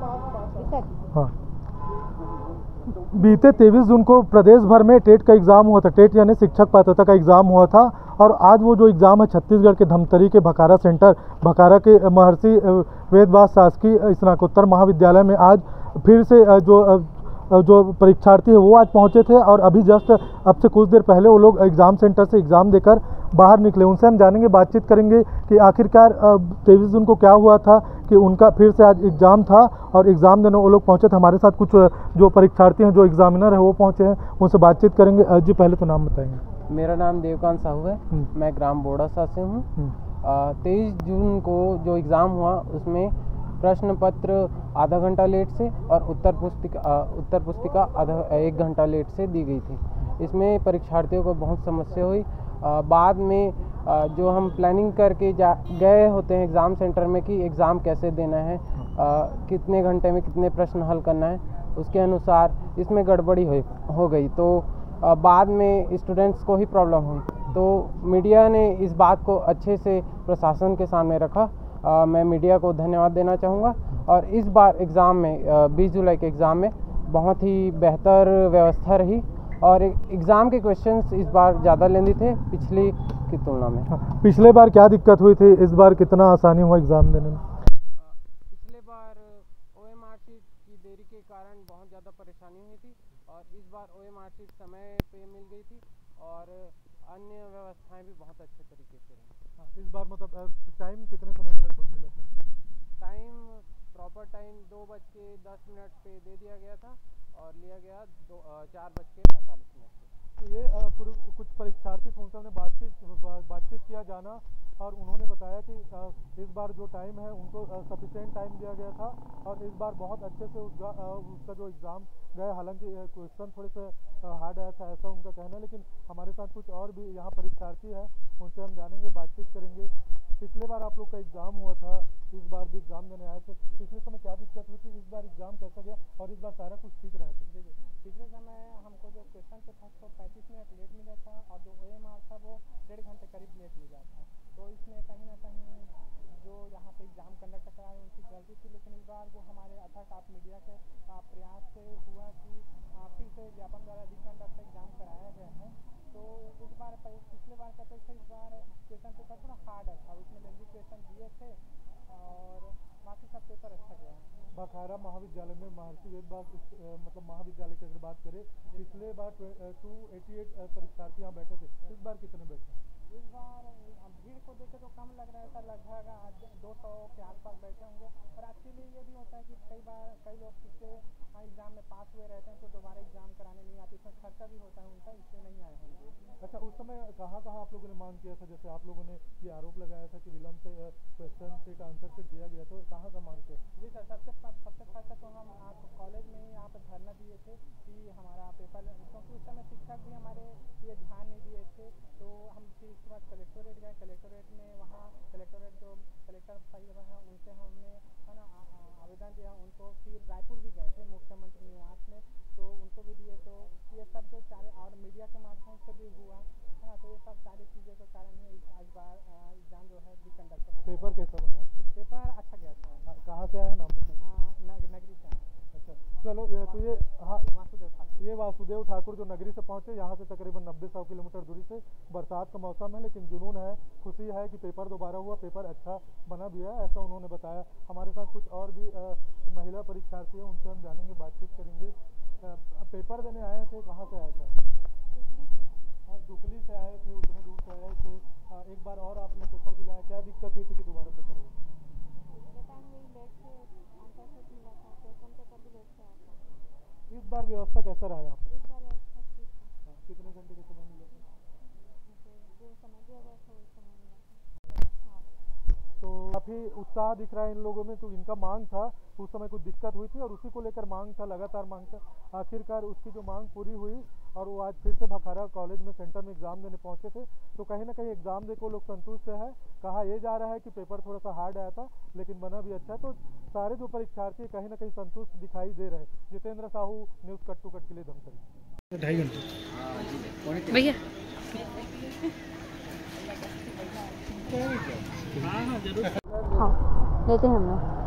हाँ, बीते 23 जून को प्रदेश भर में टेट का एग्ज़ाम हुआ था। टेट यानी शिक्षक पात्रता का एग्ज़ाम हुआ था और आज वो जो एग्ज़ाम है छत्तीसगढ़ के धमतरी के भखारा सेंटर, भखारा के महर्षि वेदव्यास शासकीय स्नातकोत्तर महाविद्यालय में आज फिर से जो परीक्षार्थी है वो आज पहुंचे थे और अभी जस्ट अब से कुछ देर पहले वो लोग एग्ज़ाम सेंटर से एग्ज़ाम देकर बाहर निकले। उनसे हम जानेंगे, बातचीत करेंगे कि आखिरकार 23 जून को क्या हुआ था कि उनका फिर से आज एग्ज़ाम था और एग्ज़ाम देने वो लोग पहुंचे थे। हमारे साथ कुछ जो परीक्षार्थी हैं, जो एग्ज़ामिनर है वो पहुंचे हैं, उनसे बातचीत करेंगे। जी, पहले तो नाम बताएंगे। मेरा नाम देवकांत साहू है, मैं ग्राम बोड़ासा से हूँ। 23 जून को जो एग्ज़ाम हुआ उसमें प्रश्न पत्र आधा घंटा लेट से और उत्तर पुस्तिका आधा 1 घंटा लेट से दी गई थी। इसमें परीक्षार्थियों को बहुत समस्या हुई। बाद में जो हम प्लानिंग करके गए होते हैं एग्ज़ाम सेंटर में कि एग्ज़ाम कैसे देना है, कितने घंटे में कितने प्रश्न हल करना है, उसके अनुसार इसमें गड़बड़ी हो गई। तो बाद में स्टूडेंट्स को ही प्रॉब्लम हुई। तो मीडिया ने इस बात को अच्छे से प्रशासन के सामने रखा। मैं मीडिया को धन्यवाद देना चाहूँगा। और इस बार एग्ज़ाम में 20 जुलाई के एग्ज़ाम में बहुत ही बेहतर व्यवस्था रही और एग्ज़ाम के क्वेश्चंस इस बार ज़्यादा लेंदी थे पिछली की तुलना में। पिछले बार क्या दिक्कत हुई थी, इस बार कितना आसानी हुआ एग्ज़ाम देने में? पिछले बार OMR शीट की देरी के कारण बहुत ज़्यादा परेशानी हुई थी और इस बार OMR शीट समय पे मिल गई थी और अन्य व्यवस्थाएं भी बहुत अच्छे तरीके से रही। इस बार मतलब टाइम कितने समय के लगभग मिला था? टाइम प्रॉपर टाइम 2:10 पे दे दिया गया था और लिया गया 4:45 पे। तो ये कुछ परीक्षार्थी थे, उनसे हमने बातचीत किया जाना और उन्होंने बताया कि इस बार जो टाइम है उनको सफिशिएंट टाइम दिया गया था और इस बार बहुत अच्छे से उसका जो एग्ज़ाम गया। हालांकि क्वेश्चन थोड़े से हार्ड आया था, ऐसा उनका कहना है। लेकिन हमारे साथ कुछ और भी यहाँ परीक्षार्थी हैं, उनसे हम जानेंगे, बातचीत करेंगे। पिछले बार आप लोग का एग्ज़ाम हुआ था, इस बार भी एग्ज़ाम देने आए थे। पिछले समय क्या दिक्कत हुई थी, इस बार एग्ज़ाम कैसा गया और इस बार सारा कुछ ठीक रहा था? जी, पिछले समय हमको जो क्वेश्चन पे था तो 35 मिनट लेट मिला था और जो OMR था वो 1.5 घंटे करीब लेट मिला था। तो इसमें कहीं ना कहीं जो यहाँ पे एग्ज़ाम कंडक्ट कराए उनकी गलती थी। लेकिन इस बार जो हमारे अथक आप मीडिया के प्रयास से हुआ कि फिर से व्यापम द्वारा रिकंडक्ट एग्ज़ाम कराया गया है। तो इस बार पिछले बार की अपेक्षा इस बार क्वेश्चन पेपर थोड़ा हार्ड था, उसमें लेंदी क्वेश्चन दिए थे और बाकी सब पेपर अच्छा गया है। भखारा महाविद्यालय में महर्षि वेदव्यास मतलब महाविद्यालय की अगर बात करें, पिछले बार 288 परीक्षार्थी यहाँ बैठे थे, इस बार कितने बैठे? इस बार भीड़ को देखे तो कम लग रहा था, लगभग 200 के आसपास बैठे होंगे। और एक्चुअली ये भी होता है कि कई लोग पिछले एग्ज़ाम में पास हुए रहते हैं तो दोबारा एग्ज़ाम कराने नहीं आते, इसमें खर्चा भी होता है उनका, इसलिए नहीं आए होंगे। अच्छा, उस समय कहाँ आप लोगों ने मांग किया था? जैसे आप लोगों ने ये आरोप लगाया था कि विलम्ब से क्वेश्चन शीट आंसर शीट दिया गया, तो कहाँ मांग किया? जी सर, सबसे पहले तो हम कॉलेज में ही यहाँ पर धरना दिए थे कि हमारा पेपर, क्योंकि उस समय शिक्षक भी हमारे ये ध्यान नहीं दिए थे। तो हम फिर उसके बाद कलेक्टोरेट गए। कलेक्टोरेट में वहाँ कलेक्टर साहिब हैं, उनसे हमने है ना आवेदन दिया उनको। फिर रायपुर भी गए थे मुख्यमंत्री निवास में, तो उनको भी दिए। तो ये सब जो और मीडिया के माध्यम से भी हुआ है ना, तो ये सब सारी चीज़ों के कारण ही इस बार एग्ज़ाम जो है रिकंडक्ट हुआ। पेपर कैसा बना? पेपर अच्छा गया था। कहाँ से आया, नाम नगरी से आया। अच्छा, चलो तो ये ये वासुदेव ठाकुर जो नगरी से पहुंचे, यहाँ से तकरीबन 90-100 किलोमीटर दूरी से। बरसात का मौसम है लेकिन जुनून है, खुशी है कि पेपर दोबारा हुआ, पेपर अच्छा बना भी है, ऐसा उन्होंने बताया। हमारे साथ कुछ और भी महिला परीक्षार्थी हैं, उनसे हम जानेंगे, बातचीत करेंगे। पेपर देने आए थे, कहाँ से आए थे? दुकली से आए थे, उतने दूर से आए थे। एक बार और आपने पेपर दिलाया, क्या दिक्कत हुई थी कि दोबारा पेपर हुआ? इस बार व्यवस्था कैसा रहा यहाँ पर? इस बार व्यवस्था ठीक है। कितने घंटे का समय मिला था? जो समय दिया गया था वो समय मिला था। तो काफ़ी उत्साह दिख रहा है इन लोगों में। तो इनका मांग था, उस समय कुछ दिक्कत हुई थी और उसी को लेकर मांग था, लगातार मांग था। आखिरकार उसकी जो मांग पूरी हुई और वो आज फिर से भखारा कॉलेज में सेंटर में एग्ज़ाम देने पहुंचे थे। तो कहीं ना कहीं एग्ज़ाम देकर लोग संतुष्ट है। कहा यह जा रहा है कि पेपर थोड़ा सा हार्ड आया था लेकिन बना भी अच्छा है। तो सारे जो परीक्षार्थी कहीं ना कहीं संतुष्ट दिखाई दे रहे हैं। Jitendra Sahu, news cut to cut के लिए धमतरी। 2.5 घंटे भैया। हाँ, लेते हैं हम लोग।